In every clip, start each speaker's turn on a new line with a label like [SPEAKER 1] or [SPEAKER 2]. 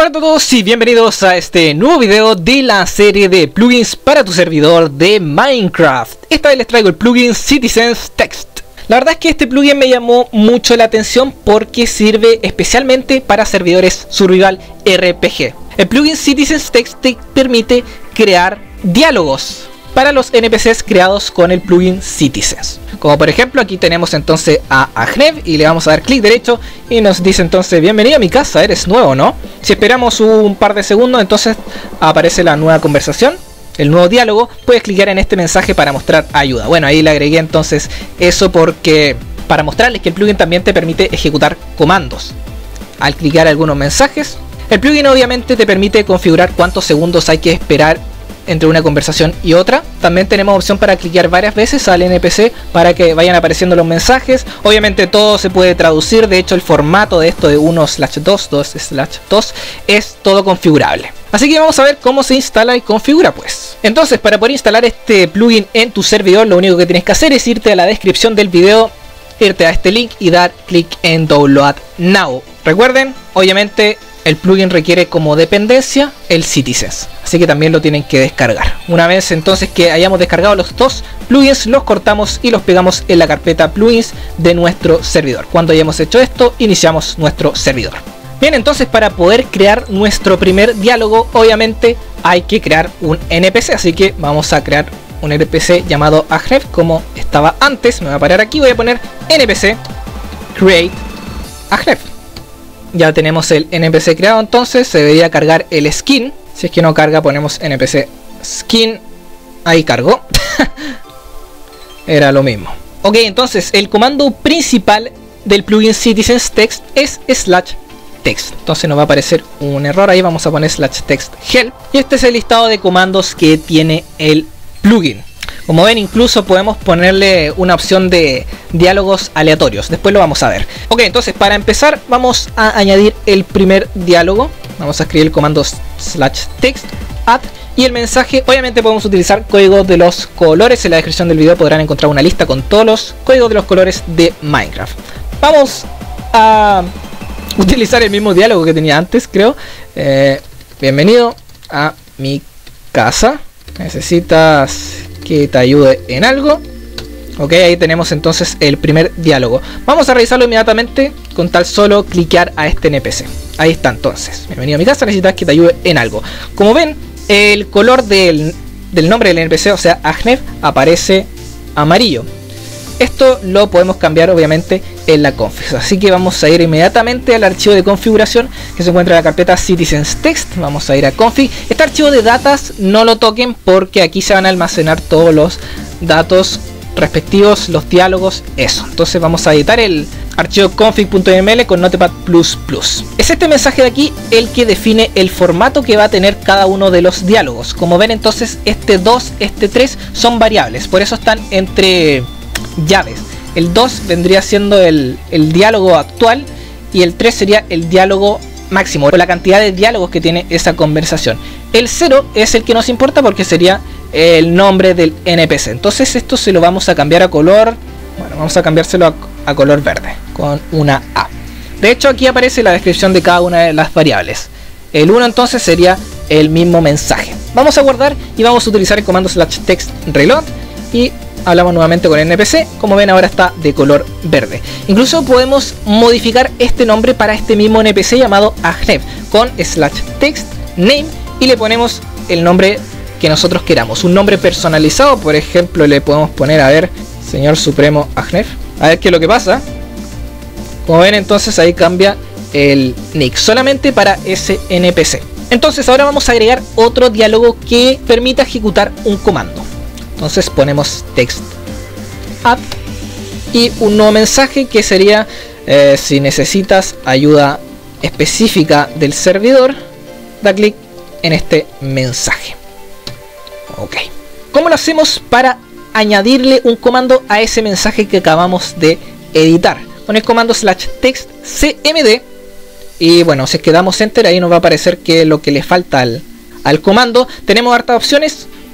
[SPEAKER 1] Hola a todos y bienvenidos a este nuevo video de la serie de plugins para tu servidor de Minecraft. Esta vez les traigo el plugin Citizens Text. La verdad es que este plugin me llamó mucho la atención porque sirve especialmente para servidores survival RPG. El plugin Citizens Text te permite crear diálogos para los NPCs creados con el plugin Citizens. Como por ejemplo aquí tenemos entonces a Ahneb y le vamos a dar clic derecho y nos dice entonces: bienvenido a mi casa, eres nuevo, ¿no? Si esperamos un par de segundos, entonces aparece la nueva conversación, el nuevo diálogo. Puedes clicar en este mensaje para mostrar ayuda. Bueno, ahí le agregué entonces eso porque para mostrarles que el plugin también te permite ejecutar comandos al clicar algunos mensajes. El plugin obviamente te permite configurar cuántos segundos hay que esperar entre una conversación y otra. También tenemos opción para clicar varias veces al NPC para que vayan apareciendo los mensajes. Obviamente todo se puede traducir. De hecho el formato de esto de 1/2, 2/2 es todo configurable. Así que vamos a ver cómo se instala y configura pues. Entonces, para poder instalar este plugin en tu servidor, lo único que tienes que hacer es irte a la descripción del video, irte a este link y dar clic en Download Now. Recuerden, obviamente el plugin requiere como dependencia el Citizens, así que también lo tienen que descargar. Una vez entonces que hayamos descargado los dos plugins, los cortamos y los pegamos en la carpeta plugins de nuestro servidor. Cuando hayamos hecho esto, iniciamos nuestro servidor. Bien, entonces para poder crear nuestro primer diálogo, obviamente hay que crear un NPC, así que vamos a crear un NPC llamado Ahneb como estaba antes. Me voy a parar aquí, voy a poner NPC Create Ahneb. Ya tenemos el NPC creado, entonces se debería cargar el skin. Si es que no carga, ponemos NPC skin. Ahí cargó. Era lo mismo. Ok, entonces el comando principal del plugin Citizens Text es /text. Entonces nos va a aparecer un error ahí, vamos a poner /text help. Y este es el listado de comandos que tiene el plugin. Como ven, incluso podemos ponerle una opción de diálogos aleatorios. Después lo vamos a ver. Ok, entonces para empezar vamos a añadir el primer diálogo. Vamos a escribir el comando /text add. Y el mensaje, obviamente podemos utilizar códigos de los colores. En la descripción del video podrán encontrar una lista con todos los códigos de los colores de Minecraft. Vamos a utilizar el mismo diálogo que tenía antes, creo. Bienvenido a mi casa. Necesitas que te ayude en algo. Ok, ahí tenemos entonces el primer diálogo. Vamos a revisarlo inmediatamente con tal solo cliquear a este NPC. Ahí está entonces: bienvenido a mi casa, necesitas que te ayude en algo. Como ven, el color del nombre del NPC, o sea Ahneb, aparece amarillo. Esto lo podemos cambiar obviamente en la config. Así que vamos a ir inmediatamente al archivo de configuración que se encuentra en la carpeta Citizens Text. Vamos a ir a config. Este archivo de datas no lo toquen porque aquí se van a almacenar todos los datos respectivos, los diálogos, eso. Entonces vamos a editar el archivo config.ml con Notepad++. Es este mensaje de aquí el que define el formato que va a tener cada uno de los diálogos. Como ven entonces, este 2, este 3 son variables, por eso están entre llaves. El 2 vendría siendo el diálogo actual y el 3 sería el diálogo máximo, o la cantidad de diálogos que tiene esa conversación. El 0 es el que nos importa porque sería el nombre del NPC. Entonces esto se lo vamos a cambiar a color, bueno, vamos a cambiárselo a color verde con una A. De hecho aquí aparece la descripción de cada una de las variables. El 1 entonces sería el mismo mensaje. Vamos a guardar y vamos a utilizar el comando /text reload y hablamos nuevamente con el NPC. Como ven, ahora está de color verde. Incluso podemos modificar este nombre para este mismo NPC llamado Ahneb con /text name y le ponemos el nombre que nosotros queramos, un nombre personalizado. Por ejemplo, le podemos poner, a ver, Señor Supremo Ahneb. A ver qué es lo que pasa. Como ven, entonces ahí cambia el nick solamente para ese NPC. Entonces ahora vamos a agregar otro diálogo que permita ejecutar un comando. Entonces ponemos text add y un nuevo mensaje que sería si necesitas ayuda específica del servidor, da clic en este mensaje. Ok, ¿cómo lo hacemos para añadirle un comando a ese mensaje que acabamos de editar? Con el comando /text cmd. Y bueno, si es que damos enter, ahí nos va a aparecer que lo que le falta al comando. Tenemos hartas opciones.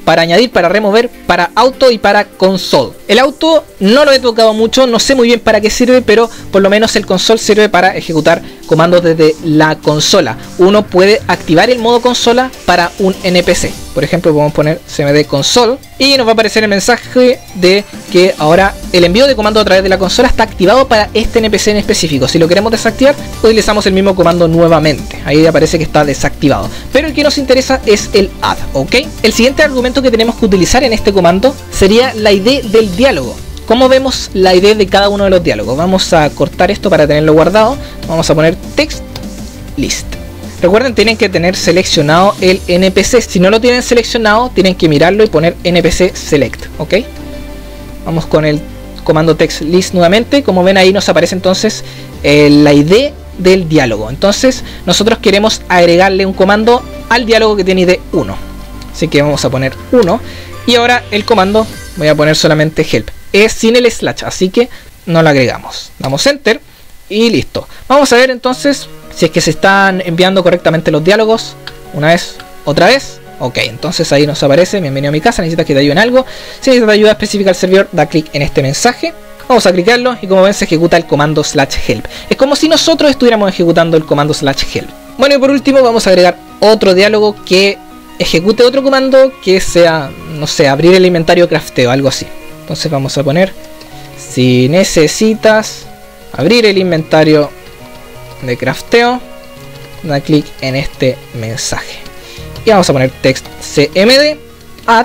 [SPEAKER 1] para añadir, para remover, para auto y para console. El auto no lo he tocado mucho, no sé muy bien para qué sirve, pero por lo menos el console sirve para ejecutar comandos desde la consola. Uno puede activar el modo consola para un NPC. Por ejemplo, podemos poner cmd console y nos va a aparecer el mensaje de que ahora el envío de comando a través de la consola está activado para este NPC en específico. Si lo queremos desactivar, utilizamos el mismo comando nuevamente. Ahí aparece que está desactivado. Pero el que nos interesa es el add, ¿ok? El siguiente argumento que tenemos que utilizar en este comando sería la ID del diálogo. ¿Cómo vemos la ID de cada uno de los diálogos? Vamos a cortar esto para tenerlo guardado. Vamos a poner text list. Recuerden, tienen que tener seleccionado el NPC. Si no lo tienen seleccionado, tienen que mirarlo y poner NPC select, ¿ok? Vamos con el comando text list nuevamente. Como ven, ahí nos aparece entonces la ID del diálogo. Entonces nosotros queremos agregarle un comando al diálogo que tiene ID 1. Así que vamos a poner 1. Y ahora el comando, voy a poner solamente help. Es sin el slash, así que no lo agregamos. Damos enter y listo. Vamos a ver entonces si es que se están enviando correctamente los diálogos. Una vez, otra vez. Ok, entonces ahí nos aparece: bienvenido a mi casa, necesitas que te ayude en algo. Si necesitas ayuda específica al servidor, da clic en este mensaje. Vamos a clicarlo y como ven se ejecuta el comando /help. Es como si nosotros estuviéramos ejecutando el comando /help. Bueno, y por último vamos a agregar otro diálogo que ejecute otro comando que sea, no sé, abrir el inventario crafteo, algo así. Entonces vamos a poner: si necesitas abrir el inventario de crafteo, da clic en este mensaje. Y vamos a poner text cmd add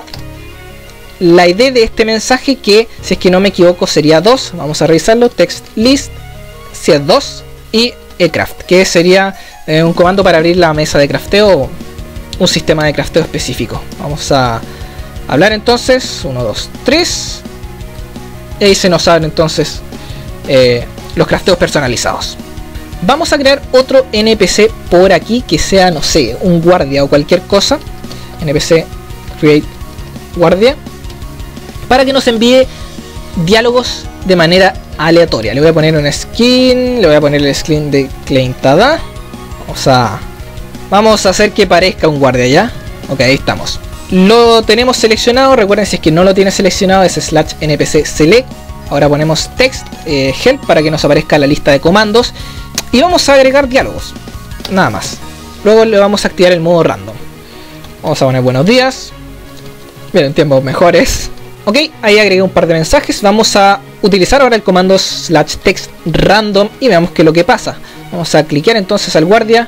[SPEAKER 1] la ID de este mensaje, que si es que no me equivoco sería 2. Vamos a revisarlo. Text list, si es 2, y ecraft, que sería un comando para abrir la mesa de crafteo o un sistema de crafteo específico. Vamos a hablar entonces 1, 2, 3 y ahí se nos abren entonces los crafteos personalizados. Vamos a crear otro NPC por aquí que sea, no sé, un guardia o cualquier cosa. NPC create guardia, para que nos envíe diálogos de manera aleatoria. Le voy a poner un skin, le voy a poner el skin de Klein Tada. Vamos a hacer que parezca un guardia ya. Ok, ahí estamos. Lo tenemos seleccionado. Recuerden, si es que no lo tiene seleccionado, es /npc select. Ahora ponemos text help para que nos aparezca la lista de comandos. Y vamos a agregar diálogos, nada más. Luego le vamos a activar el modo random. Vamos a poner buenos días. Bien, en tiempos mejores. Ok, ahí agregué un par de mensajes. Vamos a utilizar ahora el comando /text random y veamos qué es lo que pasa. Vamos a clicar entonces al guardia.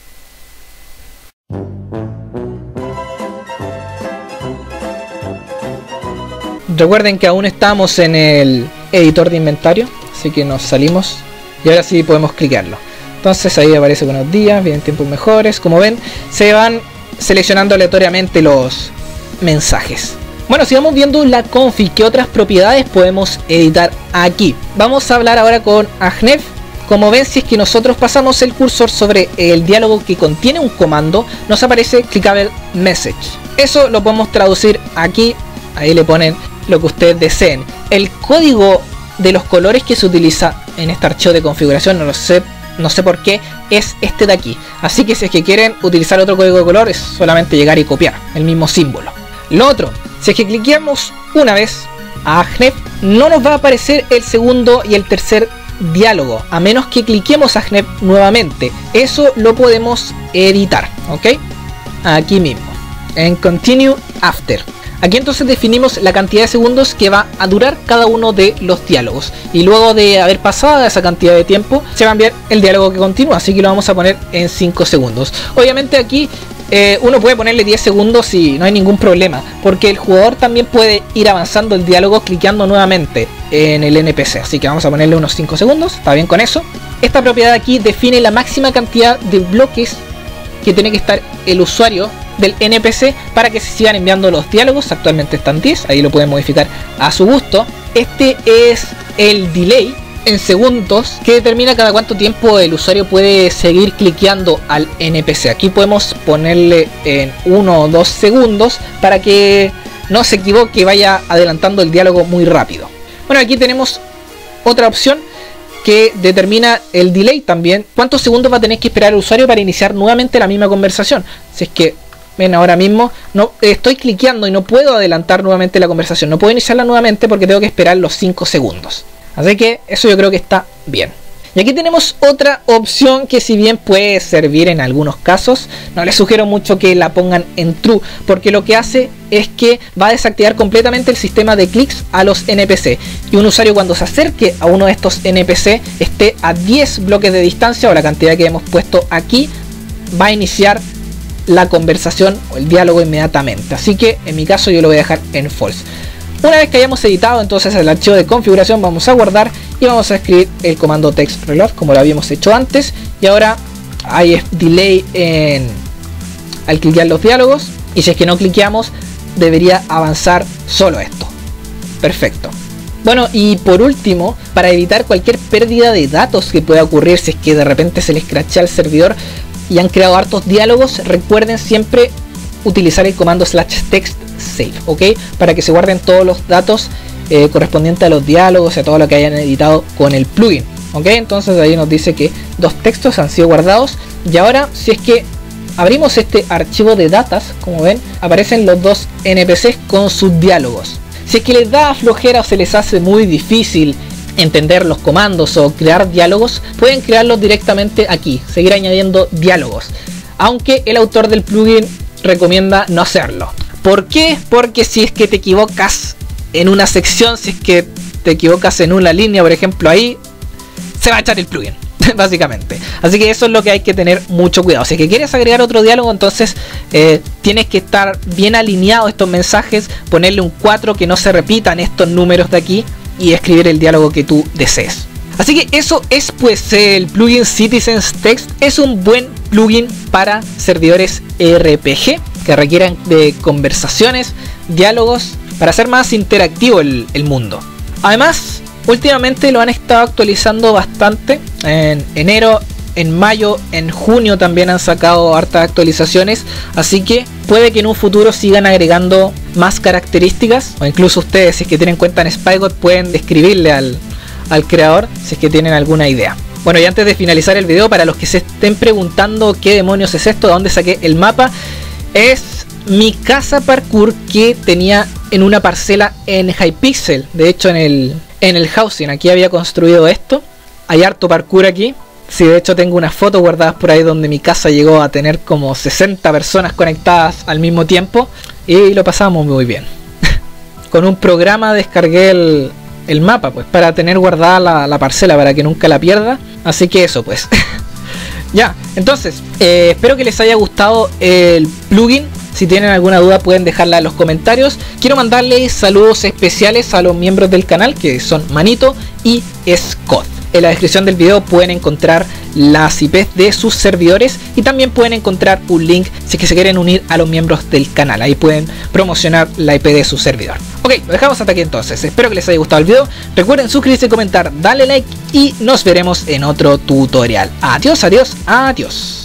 [SPEAKER 1] Recuerden que aún estamos en el editor de inventario, así que nos salimos y ahora sí podemos clicarlo. Entonces ahí aparece buenos días, vienen tiempos mejores. Como ven, se van seleccionando aleatoriamente los mensajes. Bueno, sigamos viendo la config. ¿Qué otras propiedades podemos editar aquí? Vamos a hablar ahora con Ahnef. Como ven, si es que nosotros pasamos el cursor sobre el diálogo que contiene un comando, nos aparece clickable message. Eso lo podemos traducir aquí. Ahí le ponen lo que ustedes deseen. El código de los colores que se utiliza en este archivo de configuración, no sé por qué, es este de aquí. Así que si es que quieren utilizar otro código de color, es solamente llegar y copiar el mismo símbolo. Lo otro, si es que cliqueamos una vez a Ahnef, no nos va a aparecer el segundo y el tercer diálogo, a menos que cliquemos a Ahnef nuevamente. Eso lo podemos editar, ¿ok? Aquí mismo, en Continue After. Aquí entonces definimos la cantidad de segundos que va a durar cada uno de los diálogos. Y luego de haber pasado esa cantidad de tiempo, se va a enviar el diálogo que continúa. Así que lo vamos a poner en 5 segundos. Obviamente aquí uno puede ponerle 10 segundos y no hay ningún problema, porque el jugador también puede ir avanzando el diálogo clicando nuevamente en el NPC. Así que vamos a ponerle unos 5 segundos. ¿Está bien con eso? Esta propiedad aquí define la máxima cantidad de bloques que tiene que estar el usuario del NPC para que se sigan enviando los diálogos. Actualmente están 10, ahí lo pueden modificar a su gusto. Este es el delay en segundos que determina cada cuánto tiempo el usuario puede seguir cliqueando al NPC. Aquí podemos ponerle en 1 o 2 segundos para que no se equivoque y vaya adelantando el diálogo muy rápido. Bueno, aquí tenemos otra opción que determina el delay también, cuántos segundos va a tener que esperar el usuario para iniciar nuevamente la misma conversación. Si es que ven, ahora mismo no estoy cliqueando y no puedo adelantar nuevamente la conversación. No puedo iniciarla nuevamente porque tengo que esperar los 5 segundos. Así que eso yo creo que está bien. Y aquí tenemos otra opción que, si bien puede servir en algunos casos, no les sugiero mucho que la pongan en true, porque lo que hace es que va a desactivar completamente el sistema de clics a los NPC, y un usuario cuando se acerque a uno de estos NPC esté a 10 bloques de distancia, o la cantidad que hemos puesto aquí, va a iniciar la conversación o el diálogo inmediatamente. Así que en mi caso yo lo voy a dejar en false. Una vez que hayamos editado entonces el archivo de configuración, vamos a guardar y vamos a escribir el comando text reload como lo habíamos hecho antes. Y ahora hay delay al cliquear los diálogos, y si es que no cliqueamos debería avanzar solo esto. Perfecto. Bueno, y por último, para evitar cualquier pérdida de datos que pueda ocurrir si es que de repente se les crashea el servidor y han creado hartos diálogos, recuerden siempre utilizar el comando /text save, ¿ok? Para que se guarden todos los datos correspondientes a los diálogos y a todo lo que hayan editado con el plugin, ¿ok? Entonces ahí nos dice que 2 textos han sido guardados. Y ahora, si es que abrimos este archivo de datas, como ven, aparecen los 2 NPCs con sus diálogos. Si es que les da flojera o se les hace muy difícil entender los comandos o crear diálogos, pueden crearlos directamente aquí, seguir añadiendo diálogos, aunque el autor del plugin recomienda no hacerlo. ¿Por qué? Porque si es que te equivocas en una sección, si es que te equivocas en una línea, por ejemplo, ahí se va a echar el plugin, básicamente. Así que eso es lo que hay que tener mucho cuidado. Si es que quieres agregar otro diálogo, entonces tienes que estar bien alineado estos mensajes, ponerle un 4 que no se repitan estos números de aquí y escribir el diálogo que tú desees. Así que eso es pues el plugin Citizens Text. Es un buen plugin para servidores RPG que requieran de conversaciones, diálogos, para hacer más interactivo el mundo. Además, últimamente lo han estado actualizando bastante. En enero, en mayo, en junio también han sacado hartas actualizaciones. Así que puede que en un futuro sigan agregando más características. O incluso ustedes, si es que tienen cuenta en SpyGod, pueden describirle al creador si es que tienen alguna idea. Bueno, y antes de finalizar el video, para los que se estén preguntando qué demonios es esto, de dónde saqué el mapa, es mi casa parkour que tenía en una parcela en Hypixel. De hecho, en el housing aquí había construido esto. Hay harto parkour aquí. Sí, de hecho tengo unas fotos guardadas por ahí donde mi casa llegó a tener como 60 personas conectadas al mismo tiempo, y lo pasamos muy bien. Con un programa descargué el mapa pues para tener guardada la parcela, para que nunca la pierda. Así que eso pues. Ya, entonces espero que les haya gustado el plugin. Si tienen alguna duda pueden dejarla en los comentarios. Quiero mandarles saludos especiales a los miembros del canal, que son Manito y Scott. En la descripción del video pueden encontrar las IPs de sus servidores, y también pueden encontrar un link si es que se quieren unir a los miembros del canal. Ahí pueden promocionar la IP de su servidor. Ok, lo dejamos hasta aquí entonces. Espero que les haya gustado el video. Recuerden suscribirse, comentar, darle like, y nos veremos en otro tutorial. Adiós, adiós, adiós.